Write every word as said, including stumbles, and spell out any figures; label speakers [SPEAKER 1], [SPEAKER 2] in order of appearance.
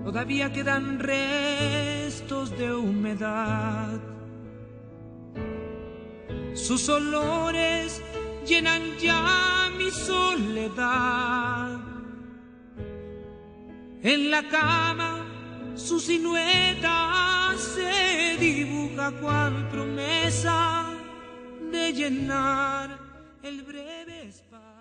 [SPEAKER 1] todavía quedan restos de humedad. Sus olores llenan ya mi soledad. En la cama su silueta se dibuja cual promesa de llenar el breve espacio.